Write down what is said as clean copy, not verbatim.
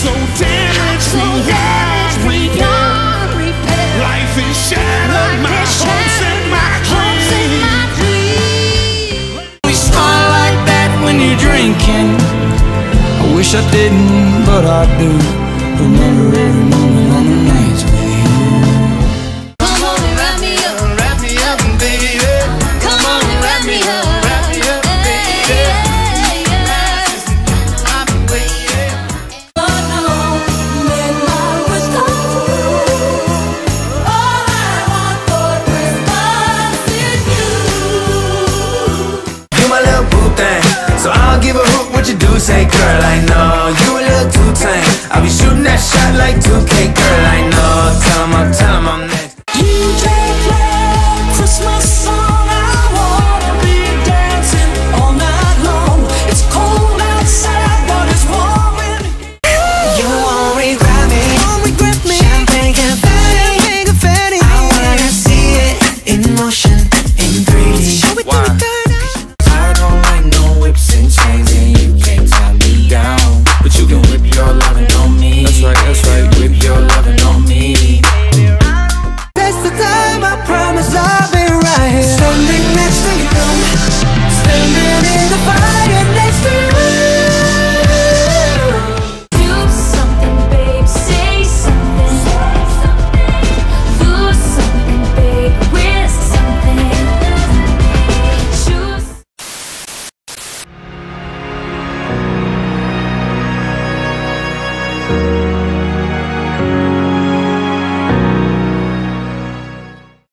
so damaged beyond repair. Life is shattered, my hopes and my dreams. We smile like that when you're drinking. I wish I didn't, but I do. Remember every moment on the nights with you. Come on and wrap me up, baby. come on and wrap me up, baby. I've been waiting. but no, when I was gone, all I want for Christmas is you. You my little boo thing, so I don't give a hoot what you do say, girl, I know. You a little too tame, I'll be shooting that shot like 2K, girl, I know.